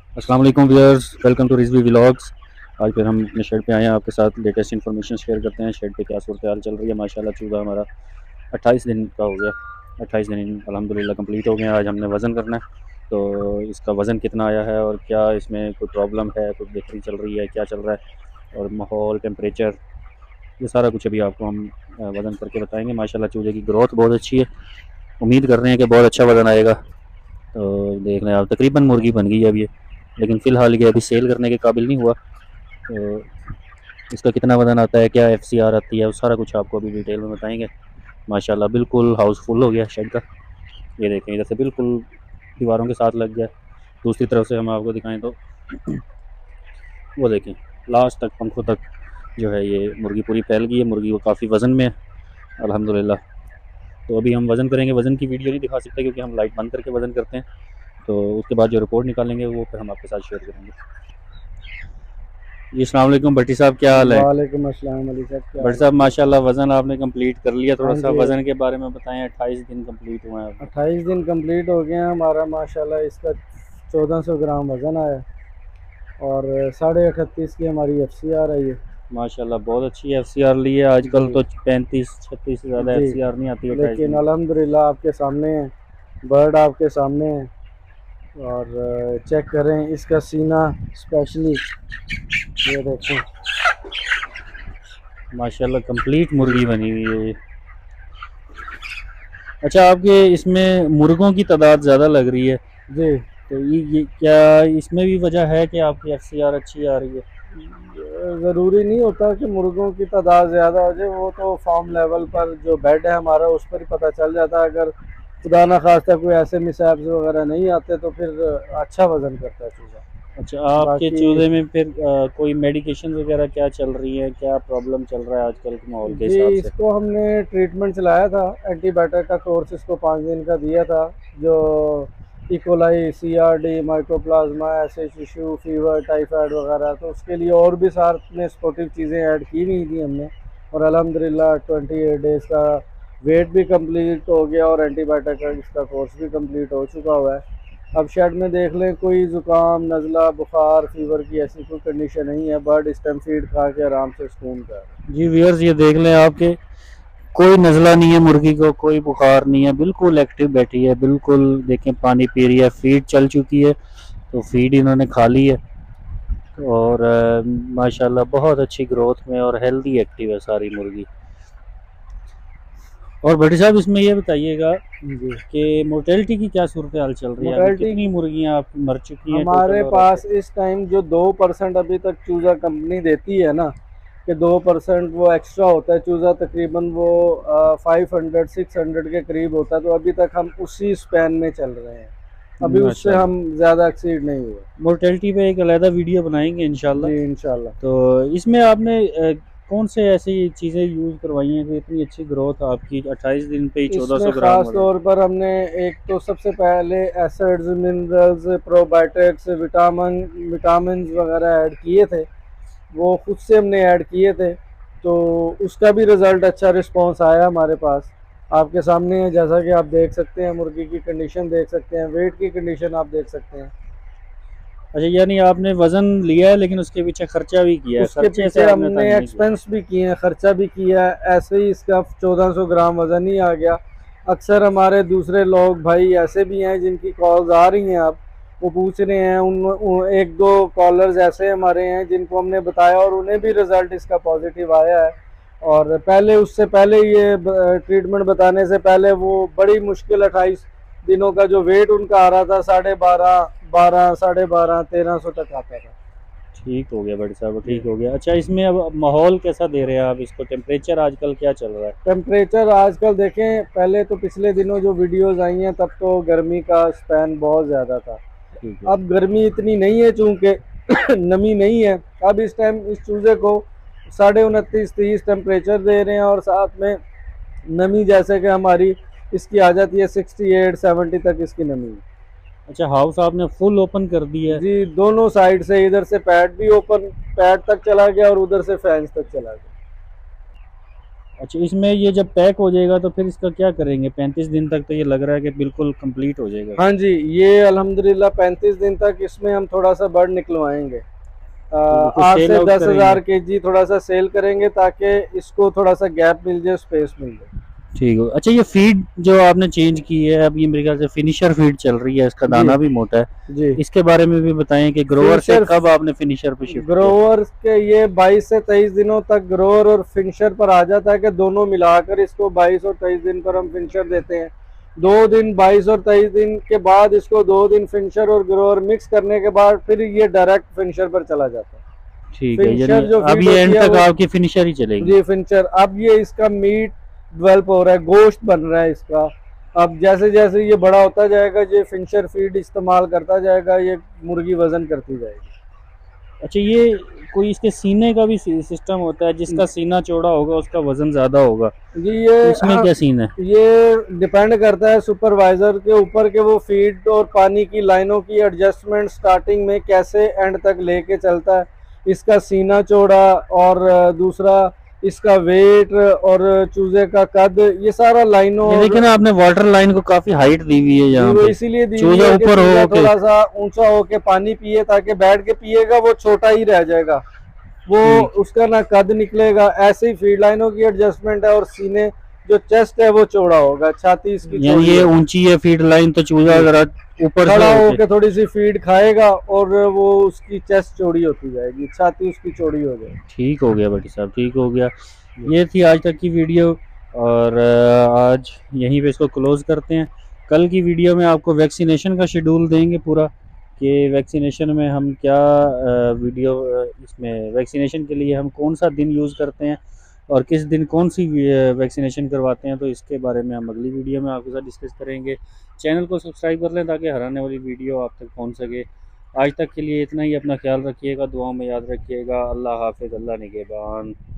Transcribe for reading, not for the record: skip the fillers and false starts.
अस्सलाम वालेकुम viewers, welcome to Rizvi vlogs. आज फिर हम अपने शेड पे आए हैं, आपके साथ लेटेस्ट इन्फॉर्मेशन शेयर करते हैं। शेड पे क्या सूरत हाल चल रही है। माशाल्लाह चूज़ा हमारा 28 दिन का हो गया। 28 दिन अल्हम्दुलिल्लाह कंप्लीट हो गए हैं। आज हमने वज़न करना है, तो इसका वज़न कितना आया है और क्या इसमें कोई प्रॉब्लम है, कोई बेहतरी चल रही है, क्या चल रहा है, और माहौल, टेम्परेचर, ये सारा कुछ अभी आपको हम वज़न करके बताएँगे। माशाल्लाह चूज़े की ग्रोथ बहुत अच्छी है। उम्मीद कर रहे हैं कि बहुत अच्छा वज़न आएगा। तो देख लें आप, तकरीबन मुर्गी बन गई है अब ये, लेकिन फ़िलहाल ये अभी सेल करने के काबिल नहीं हुआ। तो इसका कितना वज़न आता है, क्या एफसीआर आती है, वो सारा कुछ आपको अभी डिटेल में बताएंगे। माशाल्लाह बिल्कुल हाउस फुल हो गया शेड का। ये देखें, इधर से बिल्कुल दीवारों के साथ लग गया। दूसरी तरफ से हम आपको दिखाएं तो वो देखें, लास्ट तक पंखों तक जो है ये मुर्गी पूरी फैल गई है। मुर्गी वो काफ़ी वज़न में है अल्हम्दुलिल्लाह। तो अभी हम वज़न करेंगे, वज़न की वीडियो नहीं दिखा सकते क्योंकि हम लाइट बंद करके वज़न करते हैं। तो उसके बाद जो रिपोर्ट निकालेंगे वो फिर हम आपके साथ शेयर करेंगे। जी अस्सलाम वालेकुम भट्टी साहब, क्या हाल है। वालेकुम अस्सलाम अली साहब, क्या भट्टी हाल है? साहब माशाल्लाह वज़न आपने कंप्लीट कर लिया, थोड़ा हाँ सा जी, वज़न के बारे में बताएं। 28 दिन कंप्लीट हुए हैं आपके। 28 दिन कंप्लीट हो गए हैं हमारा। माशाल्लाह इसका 1400 ग्राम वज़न आया और 38.5 की हमारी एफसीआर आई है। माशाल्लाह बहुत अच्छी एफसीआर ली है। आजकल जी तो 35-36 से ज़्यादा जी, एफसीआर नहीं आती 28 लेकिन दिन में। अल्हम्दुलिल्लाह आपके सामने है, बर्ड आपके सामने है। और चेक करें इसका सीना स्पेशली, ये देखें। माशाल्लाह कंप्लीट मुर्गी बनी हुई है ये। अच्छा, आपके इसमें मुर्गों की तादाद ज़्यादा लग रही है, जी, तो ये क्या इसमें भी वजह है कि आपकी एफसीआर अच्छी आ रही है। ज़रूरी नहीं होता कि मुर्गों की तादाद ज़्यादा हो जाए। वो तो फार्म लेवल पर जो बेड है हमारा उस पर ही पता चल जाता है। अगर खुदा ना खास्ता कोई ऐसे मिसहैप्स वगैरह नहीं आते तो फिर अच्छा वज़न करता है चूज़ा। अच्छा, आपके बाकी चूज़े में फिर कोई मेडिकेशन वगैरह क्या चल रही है, क्या प्रॉब्लम चल रहा है आजकल के माहौल के जी, हिसाब से। इसको हमने ट्रीटमेंट चलाया था, एंटीबायोटिक का कोर्स इसको 5 दिन का दिया था। जो इकोलाई, सीआरडी, माइकोप्लाज्मा, ऐसे शिशु फीवर, टाइफाइड वगैरह, तो उसके लिए और भी साथ में सपोर्टिव चीज़ें ऐड की हुई थी हमने। और अल्हम्दुलिल्लाह 28 डेज़ का वेट भी कंप्लीट हो गया और एंटीबायोटिक का इसका कोर्स भी कंप्लीट हो चुका हुआ है। अब शेड में देख लें, कोई ज़ुकाम, नज़ला, बुखार, फीवर की ऐसी कोई कंडीशन नहीं है। बर्ड स्टेम फीड खा के आराम से सुकून कर रहा है। जी व्यूअर्स, ये देख लें आपके, कोई नज़ला नहीं है मुर्गी को, कोई बुखार नहीं है, बिल्कुल एक्टिव बैठी है। बिल्कुल देखें, पानी पी रही है, फीड चल चुकी है, तो फीड इन्होंने खा ली है। और माशाल्लाह बहुत अच्छी ग्रोथ में और हेल्दी एक्टिव है सारी मुर्गी। और भट्टी साहब इसमें ये बताइएगा जी, कि मोर्टेलिटी की क्या सूरत हाल चल रही है, अभी मोर्टेलिटी कितनी मुर्गियां आप मर चुकी हैं टोटल, हमारे और पास इस टाइम जो 2% अभी तक चूज़ा कंपनी देती है ना, कि 2% वो एक्स्ट्रा होता है चूज़ा, तकरीबन वो 500-600 के करीब होता है। तो अभी तक हम उसी स्पैन में चल रहे हैं, अभी उससे माशाल्लाह। हम ज़्यादा एक्सीड नहीं हुए। मोर्टेलिटी पे एक अलहदा वीडियो बनाएंगे इंशाल्लाह। जी इंशाल्लाह। तो इसमें आपने कौन से ऐसी चीज़ें यूज़ करवाई हैं कि इतनी अच्छी ग्रोथ आपकी 28 दिन पे ही इसमें 1400 ग्राम ख़ास वजन। तौर पर हमने एक तो सबसे पहले एसिड्स, मिनरल्स, प्रोबायोटिक्स, विटामिन वगैरह ऐड किए थे। वो खुद से हमने ऐड किए थे, तो उसका भी रिज़ल्ट अच्छा रिस्पांस आया हमारे पास। आपके सामने है, जैसा कि आप देख सकते हैं, मुर्गी की कंडीशन देख सकते हैं, वेट की कंडीशन आप देख सकते हैं। अच्छा, यानी आपने वजन लिया है लेकिन उसके पीछे खर्चा भी किया है, उसके खर्चे से पीछे आपने हमने तंग नहीं किया। एक्सपेंस भी किए हैं, ख़र्चा भी किया है। ऐसे ही इसका 1400 ग्राम वज़न ही आ गया। अक्सर हमारे दूसरे लोग भाई ऐसे भी हैं जिनकी कॉल्स आ रही हैं, आप वो पूछ रहे हैं। एक दो कॉलर्स ऐसे हमारे हैं जिनको हमने बताया और उन्हें भी रिज़ल्ट इसका पॉजिटिव आया है। और पहले, उससे पहले, ये ट्रीटमेंट बताने से पहले वो बड़ी मुश्किल 28 दिनों का जो वेट उनका आ रहा था, 12.5, 12, 12.5, 1300 तक आता था। ठीक हो गया बड़े साहब, जी, ठीक हो गया। अच्छा, इसमें अब माहौल कैसा दे रहे हैं आप इसको, टेम्परेचर आजकल क्या चल रहा है। टेम्परेचर आजकल देखें, पहले तो पिछले दिनों जो वीडियोस आई हैं तब तो गर्मी का स्पैन बहुत ज़्यादा था। ठीक है। अब गर्मी इतनी नहीं है चूँकि नमी नहीं है। अब इस टाइम इस चूज़े को 29.5-30 टेम्परेचर दे रहे हैं और साथ में नमी जैसे कि हमारी इसकी आ जाती है 68-70 तक इसकी नमी है। अच्छा, हाउस आपने फुल ओपन कर दिया है। जी, दोनों साइड से, इधर से पैड भी ओपन, पैड तक चला गया और उधर से फैंस तक चला गया। अच्छा, इसमें ये जब पैक हो जाएगा तो फिर इसका क्या करेंगे? 35 दिन तक तो ये लग रहा है कि बिल्कुल कंप्लीट हो जाएगा। हाँ जी, ये अल्हम्दुलिल्लाह 35 दिन तक इसमें हम थोड़ा सा बर्ड निकलवाएंगे। ठीक है, फिर 8 सेल से आउट दस करेंगे। हज़ार के जी थोड़ा सा सेल करेंगे ताकि इसको थोड़ा सा गैप मिल जाए, स्पेस मिल जाए। ठीक है। अच्छा, ये फीड जो आपने चेंज की है अब, ये मेरे ख्याल से फिनिशर फीड चल रही है, इसका जी दाना भी मोटा है। जी। इसके बारे में भी बताएं कि ग्रोवर से फिनिशर, कब आपने फिनिशर पे शिफ्ट किया? ग्रोवर के ये 22 से 23 दिनों तक ग्रोवर और फिनिशर पर आ जाता है कि दोनों मिलाकर इसको 22 और 23 दिन पर हम फिनिशर देते हैं। 2 दिन 22 और 23 दिन के बाद इसको 2 दिन फिनिशर और ग्रोवर मिक्स करने के बाद फिर ये डायरेक्ट फिनिशर पर चला जाता है। ठीक है, यानी फिनिशर जो अब फीड ये होती एंड है तक वो, आपकी फिनिशर ही चलेगी। जी फिनिशर, अब ये इसका मीट डेवलप हो रहा है, गोश्त बन रहा है इसका। अब जैसे जैसे ये बड़ा होता जाएगा, ये फिनिशर फीड इस्तेमाल करता जाएगा, ये मुर्गी वजन करती जाएगी। अच्छा, ये कोई इसके सीने का भी सिस्टम होता है? जिसका सीना चौड़ा होगा उसका वजन ज्यादा होगा, जी तो इसमें क्या सीन है? ये डिपेंड करता है सुपरवाइजर के ऊपर कि वो फीड और पानी की लाइनों की एडजस्टमेंट स्टार्टिंग में कैसे एंड तक लेके चलता है। इसका सीना चौड़ा और दूसरा इसका वेट और चूजे का कद, ये सारा लाइनों ये और, देखिए ना, आपने वाटर लाइन को काफी हाइट दी हुई है जी यहाँ वो पे। इसीलिए दी हुई चूजा है कि ऊपर चूजा हो के। थोड़ा सा ऊंचा होके पानी पिए, ताकि बैठ के पिएगा वो छोटा ही रह जाएगा, वो ठीक। उसका ना कद निकलेगा। ऐसे ही फीड लाइनों की एडजस्टमेंट है, और सीने जो चेस्ट है वो चौड़ा होगा, छाती इसकी यानी चौड़ी ये होगी। ऊंची है फीड लाइन, तो चूजा जी, अगर ऊपर से खड़ा होके। होके थोड़ी सी फीड खाएगा और वो उसकी चेस्ट चौड़ी होती जाएगी, छाती उसकी चौड़ी हो जाएगी। ठीक हो गया भाटी साहब, ठीक हो गया। जी। ये थी आज तक की वीडियो, और आज यहीं पे इसको क्लोज करते हैं। कल की वीडियो में आपको वैक्सीनेशन का शेड्यूल देंगे पूरा, कि वैक्सीनेशन में हम क्या इसमें वैक्सीनेशन के लिए हम कौन सा दिन यूज़ करते हैं और किस दिन कौन सी वैक्सीनेशन करवाते हैं, तो इसके बारे में हम अगली वीडियो में आपके साथ डिस्कस करेंगे। चैनल को सब्सक्राइब कर लें ताकि हर आने वाली वीडियो आप तक पहुंच सके। आज तक के लिए इतना ही। अपना ख्याल रखिएगा, दुआओं में याद रखिएगा। अल्लाह हाफिज़, अल्लाह निगहबान।